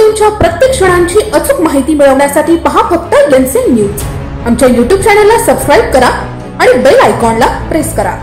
घडामोडींच्या प्रत्येक क्षणांची अचूक माहिती मिळवण्यासाठी पहा फक्त एनसीएन न्यूज। आमच्या YouTube चॅनलला सबस्क्राइब करा आणि बेल आयकॉनला प्रेस करा।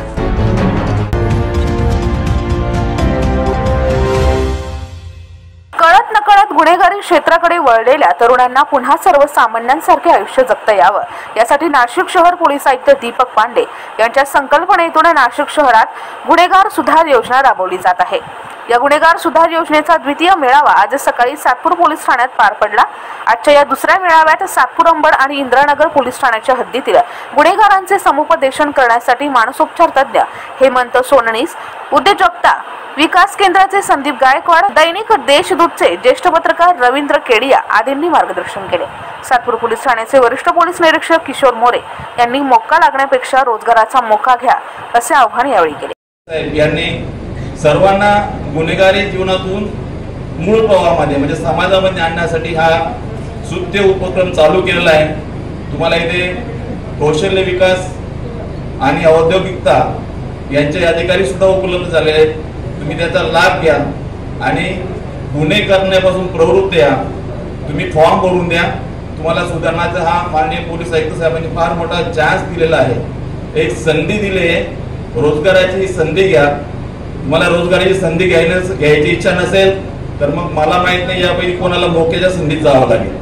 कळत नकळत गुन्हेगारी क्षेत्राकडे वळलेल्या तरुणांना पुन्हा सर्वसामान्यांसारखे आयुष्य जगता यावं यासाठी नाशिक शहर पोलीस आयुक्त दीपक पांडे यांच्या संकल्पनेतून नाशिक शहरात गुन्हेगार सुधार योजना राबवली जात आहे। या गुन्हेगार सुधार योजनेचा द्वितीय मेळावा आज सकाळी सातपूर पोलीस ठाण्यात पार पडला। आजच्या या दुसऱ्या मेळाव्यात सातपूर अंबड आणि इंद्रानगर पोलीस ठाण्याच्या हद्दीतील गुन्हेगारांचे समुपदेशन करण्यासाठी मानसोपचार तज्ञ हेमंत सोननीस, उद्योजकता विकास केंद्राचे संदीप गायकवाड, दैनिक देशदूतचे ज्येष्ठ पत्रकार रवींद्र केडिया आदींनी मार्गदर्शन केले। सातपूर पोलीस ठाण्याचे वरिष्ठ पोलीस निरीक्षक किशोर मोरे यांनी मोका लागण्यापेक्षा रोजगाराचा मोका घ्या असे आवाहन यावेळी केले। यांनी सर्वांना गुन्हेगारी जीवनातून मूळ प्रवाहामध्ये म्हणजे समाजामध्ये आणण्यासाठी हा स्तुत्य उपक्रम चालू केलेला आहे। तुम्हाला इथे कौशल्य विकास आणि औद्योगिकता यांचे अधिकारी सुद्धा उपलब्ध झाले आहेत। तुम्ही त्याचा लाभ घ्या आणि गुन्हे करण्यापासून प्रवृत्त या। तुम्ही फॉर्म भरून द्या। तुम्हाला सुधारण्याचा हा माननीय पोलीस आयुक्त साहेबांनी फार मोठा चान्स दिलेला आहे। एक संधी दिली आहे, रोजगाराची संधी घ्या। तुम्हाला रोजगाराची संधी घ्यायची इच्छा नसेल तर मग मला माहित नाही यापैकी कोणाला मोक्याच्या संधीत जावं लागेल।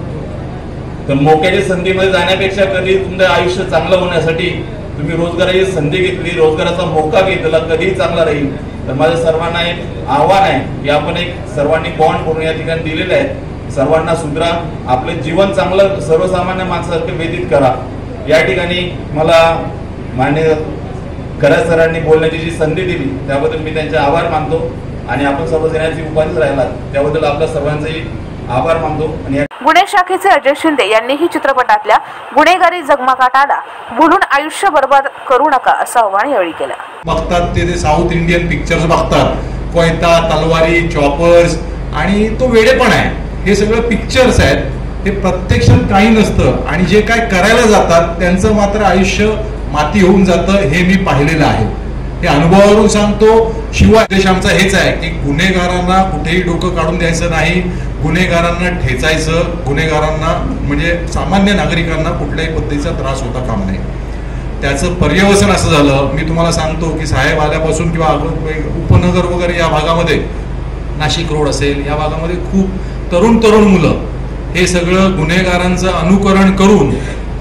तर मोक्याच्या संधीमध्ये जाण्यापेक्षा कधी तुमचं आयुष्य चांगलं होण्यासाठी तुम्ही रोजगाराची संधी घेतली, रोजगाराचा मोका घेतला, कधीही चांगला राहील। तर माझं सर्वांना एक आव्हान आहे की आपण एक सर्वांनी बॉन्ड करून या ठिकाणी दिलेले आहेत। सर्वांना सुधरा, आपले जीवन चांगलं सर्वसामान्य माणसासारखे व्यतीत करा। या ठिकाणी मला माननीय खऱ्या सरांनी बोलण्याची जी संधी दिली त्याबद्दल मी त्यांचे आभार मानतो आणि आपण सर्वजणांची उपाधीच राहिला त्याबद्दल आपल्या सर्वांचाही आभार मानतो। आणि गुन्हे शाखेचे अजय शिंदे यांनीही चित्रपटातल्या गुन्हेगारी जगमागाटाला भुलून आयुष्य बर्बाद करू नका असं आवाहन यावेळी केलं। बघतात ते साऊथ इंडियन पिक्चर्स बघतात, कोयता, तलवारी, चॉपर्स आणि तो वेडेपण आहे। हे सगळं पिक्चर्स आहेत, हे प्रत्यक्षात काही नसतं आणि जे काय करायला जातात त्यांचं मात्र आयुष्य माती होऊन जातं हे मी पाहिलेलं आहे। हे अनुभवावरून सांगतो। शिवाय उद्देश आमचा हेच आहे की गुन्हेगारांना कुठेही डोकं काढून द्यायचं नाही, गुन्हेगारांना ठेचायचं, गुन्हेगारांना म्हणजे सामान्य नागरिकांना कुठल्याही पद्धतीचा त्रास होता काम नाही। त्याचं पर्यवसन असं झालं, मी तुम्हाला सांगतो की साहेब आल्यापासून किंवा उपनगर वगैरे या भागामध्ये, नाशिक रोड असेल या भागामध्ये खूप तरुण मुलं हे सगळं गुन्हेगारांचं अनुकरण करून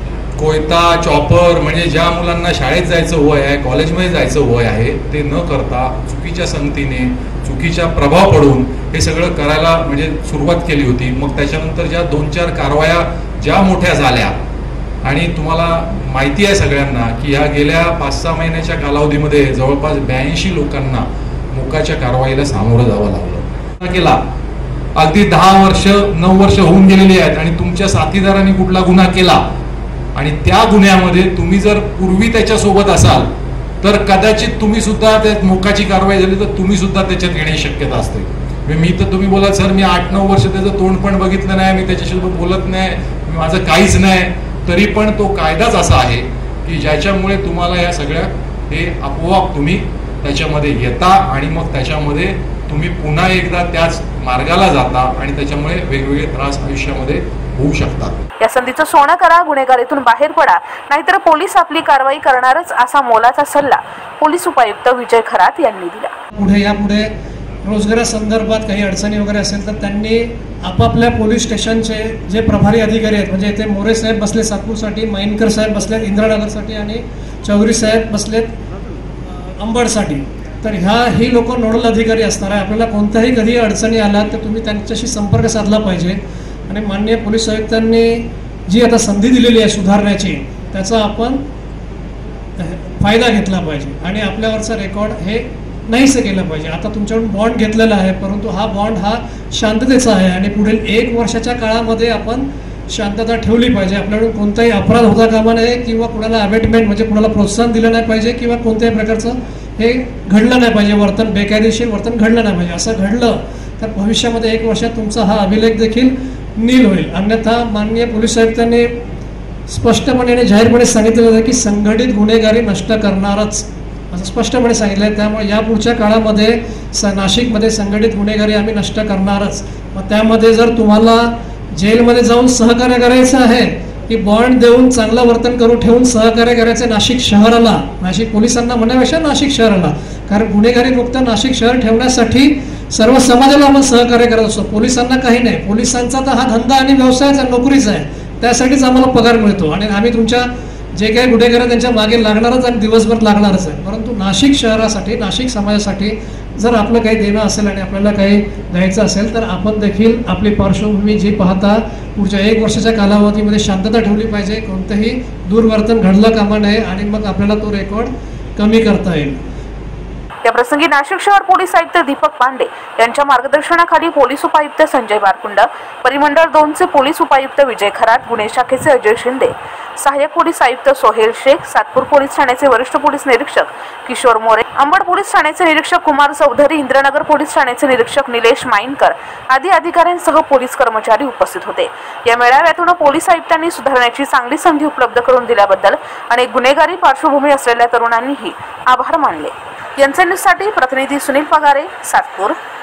कोयता, चॉपर म्हणजे ज्या मुलांना शाळेत जायचं वय आहे, कॉलेजमध्ये जायचं वय आहे ते न करता चुकीच्या संगतीने, चुकीच्या प्रभाव पडून हे सगळं करायला म्हणजे सुरुवात केली होती। मग त्याच्यानंतर ज्या 2-4 कारवाया ज्या मोठ्या झाल्या आणि तुम्हाला माहिती आहे सगळ्यांना की ह्या गेल्या 5-6 महिन्याच्या कालावधीमध्ये जवळपास 82 लोकांना मोकाच्या कारवाईला सामोरं जावं लागलं। केला अगदी 10 वर्ष 9 वर्ष होऊन गेलेली आहेत आणि तुमच्या साथीदारांनी कुठला गुन्हा केला आणि त्या गुन्ह्यामध्ये तुम्ही जर पूर्वी त्याच्यासोबत असाल तर कदाचित तुम्ही सुद्धा त्या मोकाची कारवाई झाली तर तुम्ही सुद्धा त्याच्यात येण्याची शक्यता असते। मी तर तुम्ही बोला सर मी 8-9 वर्ष त्याचं तोंड पण बघितलं नाही, मी त्याच्यासोबत बोलत नाही, माझं काहीच नाही, तरी पण तो कायदाच असा आहे की ज्याच्यामुळे तुम्हाला या सगळ्या हे आपोआप तुम्ही त्याच्यामध्ये येता आणि मग त्याच्यामध्ये तुम्ही पुन्हा एकदा त्याच मार्गाला जाता आणि त्याच्यामुळे वेगवेगळे त्रास आयुष्यामध्ये होऊ शकतात। या संधीचं सोनं करा, गुन्हेगारीतून बाहेर पडा, नाहीतर पोलीस आपली कारवाई करणारच असा मोलाचा सल्ला पोलीस उपायुक्त विजय खरात यांनी दिला। यापुढे रोजगारासंदर्भात काही अडचणी वगैरे असेल तर त्यांनी आपापल्या पोलीस स्टेशनचे जे प्रभारी अधिकारी आहेत म्हणजे इथे मोरे साहेब बसले सातपूरसाठी, मैनकर साहेब बसलेत इंद्रानगरसाठी आणि चौधरी साहेब बसलेत अंबडसाठी, तर ही लोक नोडल अधिकारी असणार आहे। आपल्याला कोणत्याही कधी अडचणी आल्या तर तुम्ही त्यांच्याशी संपर्क साधला पाहिजे आणि माननीय पोलीस आयुक्तांनी जी आता संधी दिलेली आहे सुधारण्याची त्याचा आपण फायदा घेतला पाहिजे आणि आपल्यावरचा रेकॉर्ड हे नाहीसं केलं पाहिजे। आता तुमच्याकडून बॉन्ड घेतलेला आहे परंतु हा बॉन्ड हा शांततेचा आहे आणि पुढील 1 वर्षाच्या काळामध्ये आपण शांतता ठेवली पाहिजे। आपल्याकडून कोणताही अपराध होता कामा नये किंवा कुणाला अबेटमेंट म्हणजे कुणाला प्रोत्साहन दिलं नाही पाहिजे किंवा कोणत्याही प्रकारचं हे घडलं नाही पाहिजे, वर्तन बेकायदेशीर वर्तन घडलं नाही पाहिजे। असं घडलं तर भविष्यामध्ये 1 वर्षात तुमचा हा अभिलेख देखील नील होईल। अन्यथा माननीय पोलीस आयुक्तांनी स्पष्टपणे आणि जाहीरपणे सांगितलेलं आहे की संघटित गुन्हेगारी नष्ट करणारच असं स्पष्टपणे सांगितलं आहे। त्यामुळे यापुढच्या काळामध्ये नाशिकमध्ये संघटित गुन्हेगारी आम्ही नष्ट करणारच। मग त्यामध्ये जर तुम्हाला जेलमध्ये जाऊन सहकार्य करायचं आहे की बॉन्ड देऊन चांगलं वर्तन करून ठेवून सहकार्य करायचं नाशिक शहराला, नाशिक पोलिसांना म्हणण्यापेक्षा नाशिक शहराला, कारण गुन्हेगारी मुक्त नाशिक शहर ठेवण्यासाठी सर्व समाजाला आपण सहकार्य करत असतो. पोलिसांना काही नाही, पोलिसांचा तर हा धंदा आणि व्यवसायाचा नोकरीचा आहे, त्यासाठीच आम्हाला पगार मिळतो आणि आम्ही तुमच्या जे काही गुन्हेगार त्यांच्या मागे लागणारच आणि दिवसभर लागणारच आहे. परंतु नाशिक शहरासाठी, नाशिक समाजासाठी जर आपलं काही देणं असेल आणि आपल्याला काही द्यायचं असेल तर आपण देखील आपली पार्श्वभूमी जी पाहता पुढच्या 1 वर्षाच्या कालावधीमध्ये शांतता ठेवली पाहिजे, कोणतंही दुर्वर्तन घडलं कामा नये आणि मग आपल्याला तो रेकॉर्ड कमी करता येईल. या प्रसंगी नाशिक शहर पोलीस आयुक्त दीपक पांडे यांच्या मार्गदर्शनाखाली पोलीस उपायुक्त संजय बारकुंड, परिमंडळ 2 चे पोलीस उपायुक्त विजय खरात, गुन्हे शाखेचे अजय शिंदे, सहाय्यक पोलीस आयुक्त सोहेल शेख, सातपूर पोलीस ठाण्याचे वरिष्ठ पोलीस निरीक्षक किशोर मोरे, अंबड पोलीस ठाण्याचे निरीक्षक कुमार चौधरी, इंद्रनगर पोलीस ठाण्याचे निरीक्षक निलेश माईनकर आदी अधिकाऱ्यांसह पोलीस कर्मचारी उपस्थित होते. या मेळाव्यातून पोलीस आयुक्तांनी सुधारण्याची चांगली संधी उपलब्ध करून दिल्याबद्दल आणि गुन्हेगारी पार्श्वभूमी असलेल्या तरुणांनीही आभार मानले. यांचे न्यूजसाठी प्रतिनिधी सुनील पगारे, सातपूर.